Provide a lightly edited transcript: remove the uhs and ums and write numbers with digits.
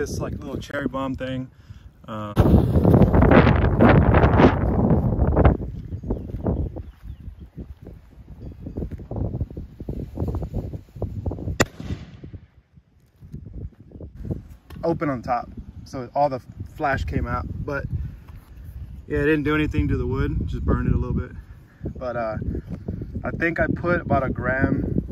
this like little cherry bomb thing. Open on top, so all the flash came out, but yeah, it didn't do anything to the wood, just burned it a little bit. But I think I put about 1 gram